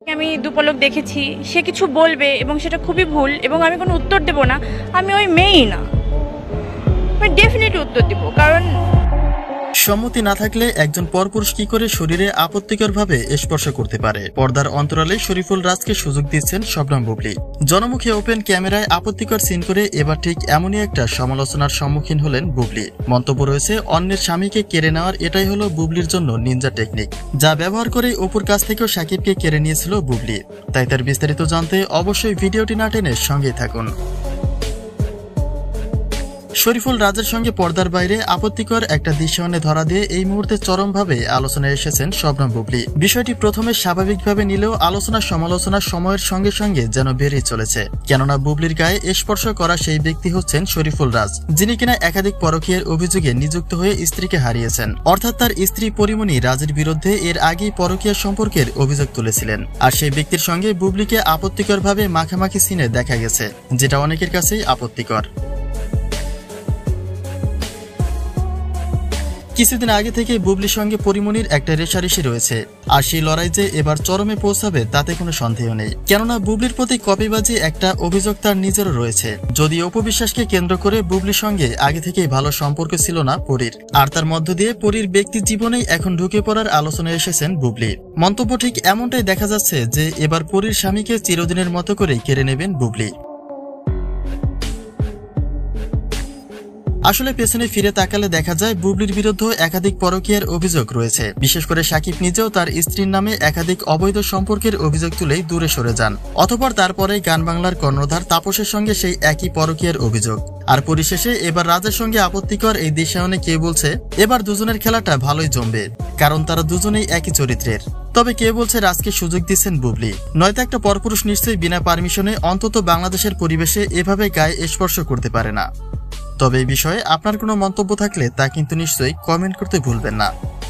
আমি দুপলক দেখেছি, সে কিছু বলবে এবং সেটা খুবই ভুল এবং আমি কোনো উত্তর দেব না। আমি ওই মেয়েই না, আমি ডেফিনেটলি উত্তর দেব। কারণ সম্মতি না থাকলে একজন পরপুরুষ কি করে শরীরে আপত্তিকরভাবে স্পর্শ করতে পারে? পর্দার অন্তরালে শরীফুল রাজকে সুযোগ দিচ্ছেন শবনম বুবলি। জনমুখে ওপেন ক্যামেরায় আপত্তিকর সিন করে এবার ঠিক এমনই একটা সমালোচনার সম্মুখীন হলেন বুবলি। মন্তব্য রয়েছে, অন্যের স্বামীকে কেড়ে নেওয়ার এটাই হলো বুবলির জন্য নিনজা টেকনিক, যা ব্যবহার করে অপুর কাছ থেকেও সাকিবকে কেড়ে নিয়েছিল বুবলি। তাই তার বিস্তারিত জানতে অবশ্যই ভিডিওটি না টেনে সঙ্গেই থাকুন। শরীফুল রাজের সঙ্গে পর্দার বাইরে আপত্তিকর একটা দৃশ্যায়নে ধরা দিয়ে এই মুহূর্তে চরমভাবে আলোচনায় এসেছেন শবনম বুবলি। বিষয়টি প্রথমে স্বাভাবিকভাবে নিলেও আলোচনা সমালোচনা সময়ের সঙ্গে সঙ্গে যেন বেড়েই চলেছে। কেননা বুবলির গায়ে স্পর্শ করা সেই ব্যক্তি হচ্ছেন শরীফুল রাজ, যিনি কিনা একাধিক পরকীয়ার অভিযোগে নিযুক্ত হয়ে স্ত্রীকে হারিয়েছেন। অর্থাৎ তার স্ত্রী পরিমণি রাজের বিরুদ্ধে এর আগেই পরকীয়া সম্পর্কের অভিযোগ তুলেছিলেন। আর সেই ব্যক্তির সঙ্গে বুবলিকে আপত্তিকরভাবে মাখামাখি সিনে দেখা গেছে, যেটা অনেকের কাছেই আপত্তিকর। কিছুদিন আগে থেকে বুবলির সঙ্গে পরিমণির একটা রেষারেষি রয়েছে, আর সেই লড়াই যে এবার চরমে পৌঁছাবে তাতে কোনো সন্দেহ নেই। কেননা বুবলির প্রতি কপিবাজি একটা অভিযোগ তার নিজেরও রয়েছে। যদি অপু বিশ্বাসকে কেন্দ্র করে বুবলির সঙ্গে আগে থেকেই ভালো সম্পর্ক ছিল না পরীর, আর তার মধ্য দিয়ে পরীর ব্যক্তি জীবনেই এখন ঢুকে পড়ার আলোচনায় এসেছেন বুবলি। মন্তব্য ঠিক এমনটাই দেখা যাচ্ছে যে এবার পরীর স্বামীকে চিরদিনের মতো করেই কেড়ে নেবেন বুবলি। আসলে পেছনে ফিরে তাকালে দেখা যায় বুবলির বিরুদ্ধে একাধিক পরকীয়ার অভিযোগ রয়েছে। বিশেষ করে সাকিব নিজেও তার স্ত্রীর নামে একাধিক অবৈধ সম্পর্কের অভিযোগ তুলেই দূরে সরে যান। অতঃপর তারপরে গান বাংলার কর্ণধার তাপসের সঙ্গে সেই একই পরকীয়ার অভিযোগ। আর পরিশেষে এবার রাজের সঙ্গে আপত্তিকর এই দৃশ্যায়নে কে বলছে এবার দুজনের খেলাটা ভালোই জমবে, কারণ তারা দুজনেই একই চরিত্রের। তবে কে বলছে রাজকে সুযোগ দিচ্ছেন বুবলি? নয়তো একটা পরপুরুষ নিশ্চয়ই বিনা পারমিশনে অন্তত বাংলাদেশের পরিবেশে এভাবে গায়ে স্পর্শ করতে পারে না। তবে এই বিষয়ে আপনার কোনো মন্তব্য থাকলে তা কিন্তু নিশ্চয়ই কমেন্ট করতে ভুলবেন না।